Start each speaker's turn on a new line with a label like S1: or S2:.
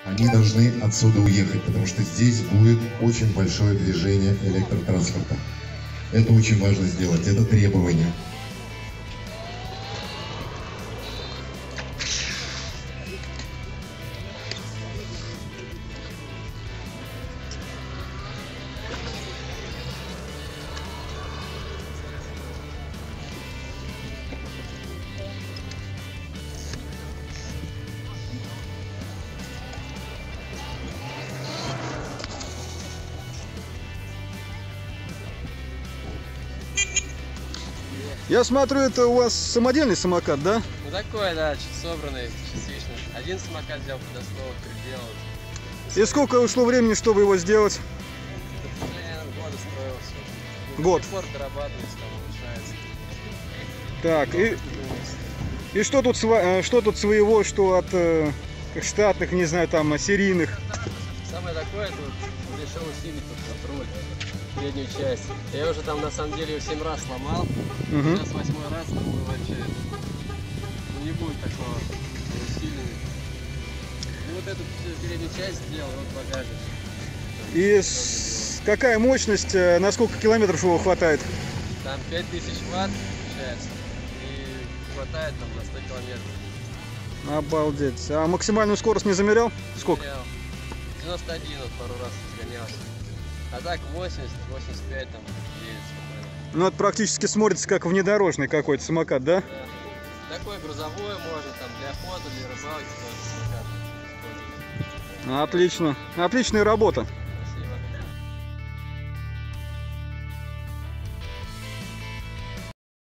S1: Они должны отсюда уехать, потому что здесь будет очень большое движение электротранспорта. Это очень важно сделать, это требование.
S2: Я смотрю, это у вас самодельный самокат, да?
S3: Ну такой, да, чуть собранный, частично. Один самокат взял подоснова, переделал.
S2: И сколько ушло времени, чтобы его сделать?
S3: Года строился.
S2: Год.
S3: До сих пор дорабатывается, там улучшается.
S2: Так, и что тут своего, что от штатных, не знаю, там, серийных?
S3: Самое такое, тут решил усилить тут руль, переднюю часть. Я уже там на самом деле 7 раз сломал. Сейчас 8-й раз, думаю, вообще не будет такого усиления. Ну вот эту переднюю часть сделал, вот багажник.
S2: И какая мощность, на сколько километров его хватает?
S3: Там 5000 ватт получается, и хватает там на 100 километров.
S2: Обалдеть. А максимальную скорость не замерял? Сколько?
S3: 91 вот пару раз сгонялся. А так 80, 85 там едет спокойно.
S2: Ну это практически смотрится как внедорожный какой-то самокат, да?
S3: Да. Такой грузовой можно, там для охоты, для рыбалки тоже самокат.
S2: Отлично. Отличная работа.